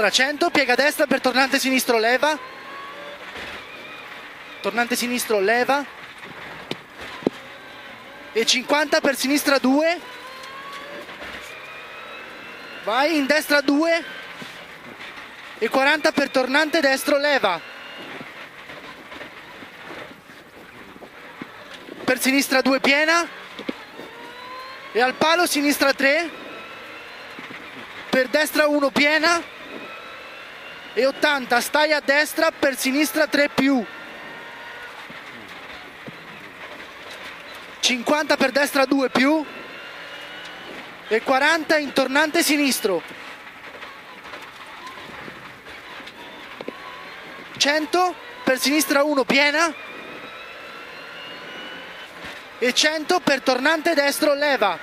Allora 100, piega destra per tornante sinistro, leva. Tornante sinistro, leva. E 50 per sinistra 2. Vai, in destra 2. E 40 per tornante destro, leva. Per sinistra 2 piena. E al palo sinistra 3. Per destra 1 piena. E 80, stai a destra per sinistra 3 più. 50 per destra 2 più. E 40 in tornante sinistro. 100 per sinistra 1 piena. E 100 per tornante destro, leva.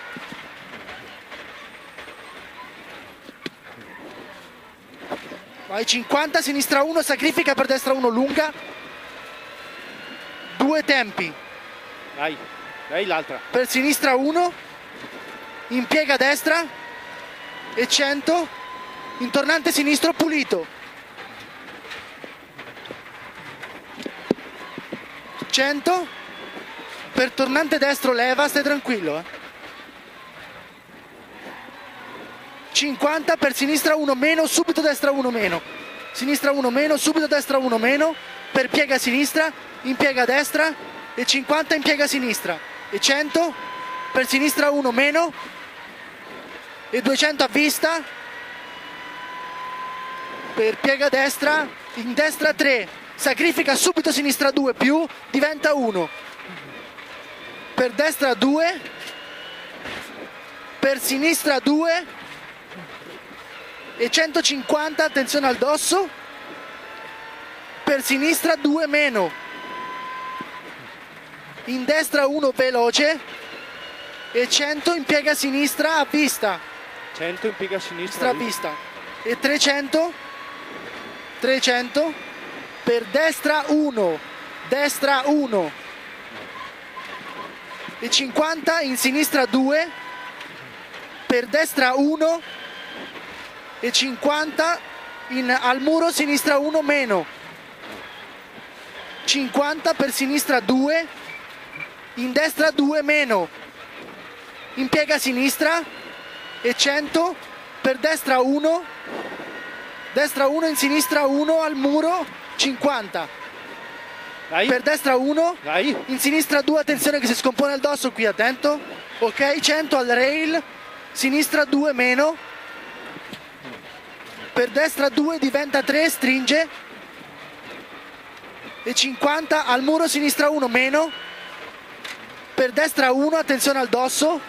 Vai, 50, sinistra 1, sacrifica per destra 1, lunga. 2 tempi. Dai l'altra. Per sinistra 1, impiega destra. E 100, in tornante sinistro, pulito. 100, per tornante destro, leva, stai tranquillo. 50 per sinistra 1 meno, subito destra 1 meno. Sinistra 1 meno, subito destra 1 meno. Per piega sinistra, impiega destra. E 50 impiega sinistra. E 100 per sinistra 1 meno. E 200 a vista. Per piega destra, in destra 3. Sacrifica subito sinistra 2 più, diventa 1. Per destra 2. Per sinistra 2. E 150, attenzione al dosso. Per sinistra 2 meno. In destra 1 veloce. E 100 impiega sinistra a vista. 100 impiega sinistra a vista. E 300. 300. Per destra 1. Destra 1. E 50 in sinistra 2. Per destra 1. E 50 al muro sinistra 1 meno. 50 per sinistra 2. In destra 2 meno. Impiega sinistra. E 100 per destra 1. Destra 1 in sinistra 1 al muro. 50. Dai. Per destra 1. Dai. In sinistra 2, attenzione che si scompone il dosso qui, attento. Ok, 100 al rail. Sinistra 2 meno. Per destra 2 diventa 3, stringe. E 50 al muro sinistra 1 meno. Per destra 1, attenzione al dosso.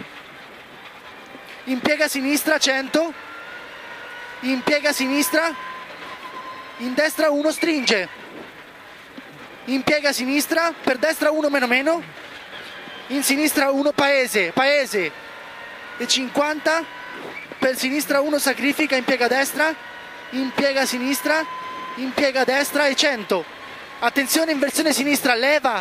Impiega sinistra 100. Impiega sinistra. In destra 1 stringe. Impiega sinistra. Per destra 1 meno meno. In sinistra 1 paese. Paese. E 50. Per sinistra 1 sacrifica, impiega destra, impiega sinistra, impiega destra e 100. Attenzione, inversione sinistra, leva.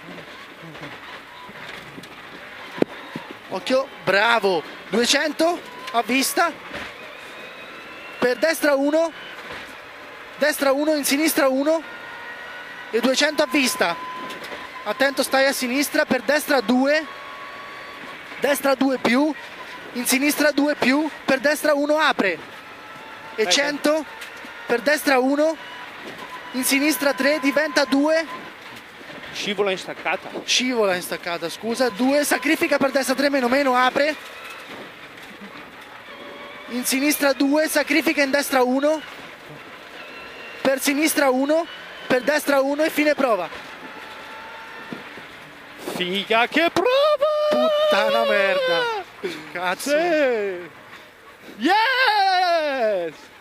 Occhio, bravo. 200 a vista. Per destra 1. Destra 1, in sinistra 1. E 200 a vista. Attento, stai a sinistra. Per destra 2. Destra 2 più. In sinistra 2 più, per destra 1 apre. E 100 per destra 1. In sinistra 3 diventa 2. Scivola in staccata. Scivola in staccata, scusa. 2, sacrifica per destra 3 meno meno, apre. In sinistra 2, sacrifica in destra 1. Per sinistra 1, per destra 1 e fine prova. Figa che prova! Puttana merda. Cazzo. Sì. Yes!